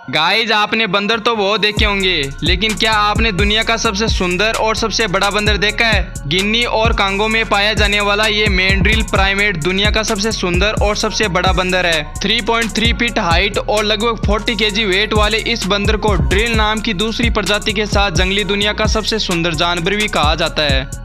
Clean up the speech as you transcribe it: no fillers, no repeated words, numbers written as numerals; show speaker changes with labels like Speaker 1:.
Speaker 1: Guys आपने बंदर तो बहुत देखे होंगे, लेकिन क्या आपने दुनिया का सबसे सुंदर और सबसे बड़ा बंदर देखा है? गिनी और कांगो में पाया जाने वाला ये मैंड्रिल प्राइमेट दुनिया का सबसे सुंदर और सबसे बड़ा बंदर है। 3.3 फीट हाइट और लगभग 40 केजी वेट वाले इस बंदर को ड्रिल नाम की दूसरी प्रजाति के साथ जंगली दुनिया का सबसे सुंदर जानवर भी कहा जाता है।